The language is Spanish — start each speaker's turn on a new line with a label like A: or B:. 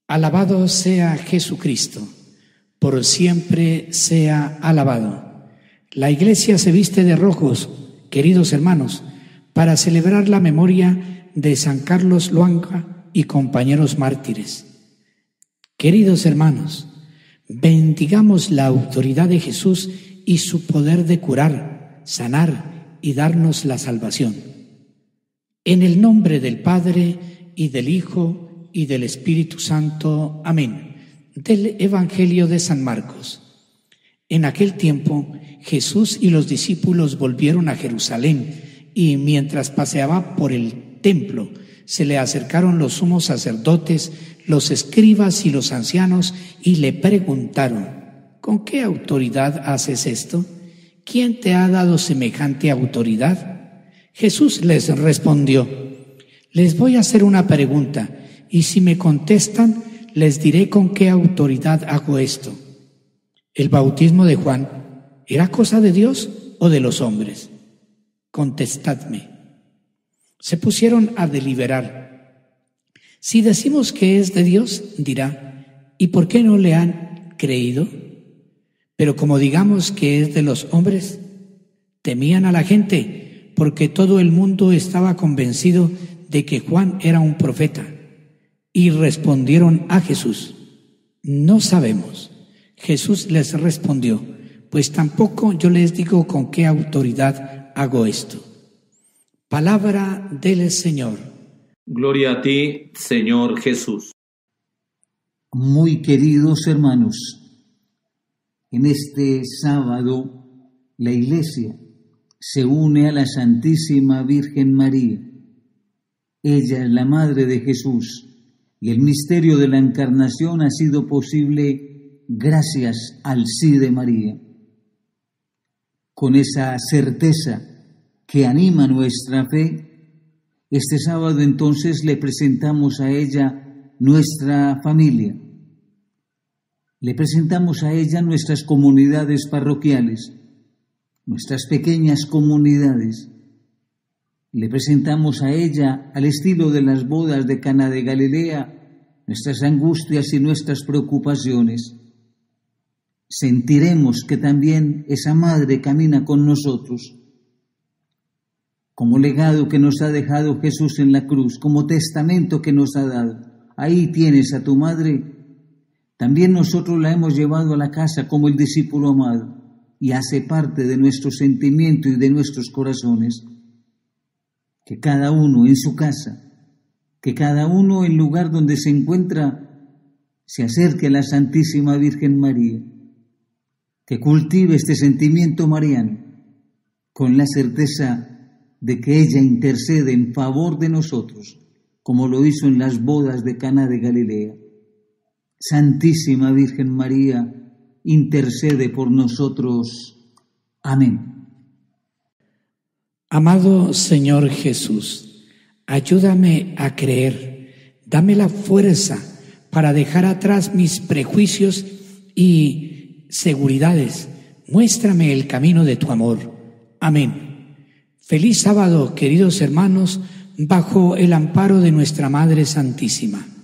A: Alabado sea Jesucristo, por siempre sea alabado. La Iglesia se viste de rojos, queridos hermanos, para celebrar la memoria de San Carlos Luanga y compañeros mártires. Queridos hermanos, bendigamos la autoridad de Jesús y su poder de curar, sanar y darnos la salvación. En el nombre del Padre y del Hijo y del Espíritu Santo. Amén. Del Evangelio de San Marcos. En aquel tiempo, Jesús y los discípulos volvieron a Jerusalén, y mientras paseaba por el templo, se le acercaron los sumos sacerdotes, los escribas y los ancianos, y le preguntaron: ¿con qué autoridad haces esto? ¿Quién te ha dado semejante autoridad? Jesús les respondió: les voy a hacer una pregunta, y si me contestan, les diré con qué autoridad hago esto. ¿El bautismo de Juan era cosa de Dios o de los hombres? Contestadme. Se pusieron a deliberar. Si decimos que es de Dios, dirá: ¿y por qué no le han creído? Pero como digamos que es de los hombres, temían a la gente, porque todo el mundo estaba convencido de que Juan era un profeta. Y respondieron a Jesús: no sabemos. Jesús les respondió: pues tampoco yo les digo con qué autoridad hago esto. Palabra del Señor.
B: Gloria a ti, Señor Jesús.
C: Muy queridos hermanos, en este sábado la Iglesia se une a la Santísima Virgen María. Ella es la Madre de Jesús. Y el misterio de la Encarnación ha sido posible gracias al sí de María. Con esa certeza que anima nuestra fe, este sábado entonces le presentamos a ella nuestra familia. Le presentamos a ella nuestras comunidades parroquiales, nuestras pequeñas comunidades. Le presentamos a ella, al estilo de las bodas de Caná de Galilea, nuestras angustias y nuestras preocupaciones. Sentiremos que también esa madre camina con nosotros. Como legado que nos ha dejado Jesús en la cruz, como testamento que nos ha dado. Ahí tienes a tu madre. También nosotros la hemos llevado a la casa como el discípulo amado, y hace parte de nuestro sentimiento y de nuestros corazones. Que cada uno en su casa, que cada uno en el lugar donde se encuentra, se acerque a la Santísima Virgen María, que cultive este sentimiento mariano, con la certeza de que ella intercede en favor de nosotros, como lo hizo en las bodas de Caná de Galilea. Santísima Virgen María, intercede por nosotros. Amén.
A: Amado Señor Jesús, ayúdame a creer, dame la fuerza para dejar atrás mis prejuicios y seguridades. Muéstrame el camino de tu amor. Amén. Feliz sábado, queridos hermanos, bajo el amparo de nuestra Madre Santísima.